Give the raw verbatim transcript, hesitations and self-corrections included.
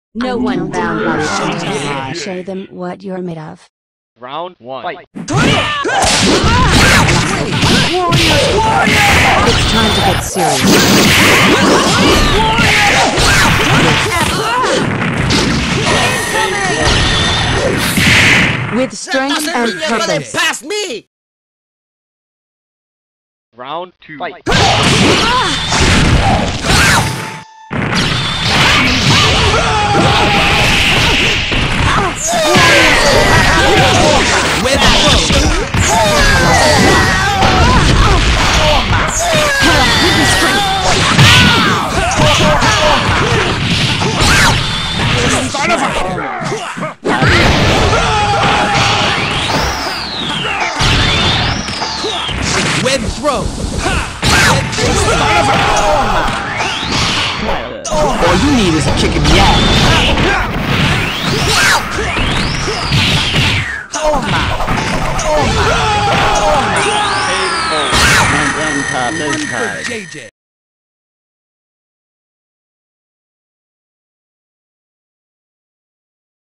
No one bound by J J. Show them what you're made of. Round one. Fight. It's time to get serious. With strength and purpose. Pass me! Round two. Fight. Web throw! All you need is a kick in the ass. Oh my! Oh my! Oh my! And then top this time. J J.